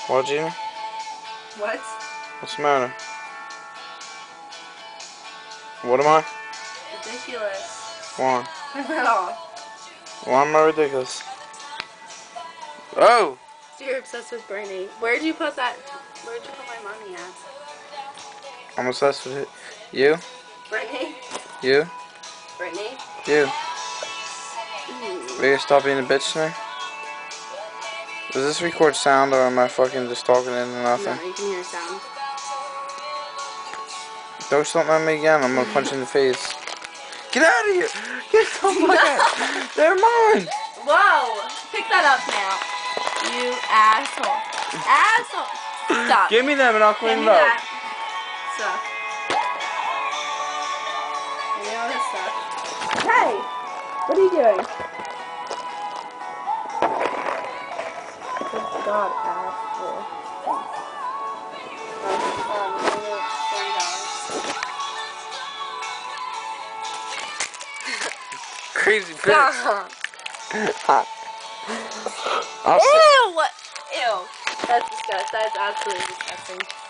What, Gina? What? What's the matter? What am I? Ridiculous. Why? At all. Why am I ridiculous? Oh! So you're obsessed with Brittany. Where'd you put that? Where'd you put my money at? I'm obsessed with it. You? Brittany? You? Brittany? You? Ooh. Will you stop being a bitch to me? Does this record sound, or am I fucking just talking into nothing? No, you can hear sound. Throw something at me again, I'm gonna punch you in the face. Get out of here! Get the fuck out! They're mine! Whoa! Pick that up now. You asshole. Asshole! Stop. Give me them and I'll clean Give it me up. that stuff. Give me all this stuff. Hey! What are you doing? Good God, asshole. Crazy bitch. Stop. I'll Ew! Ew. That's disgusting. That's absolutely disgusting.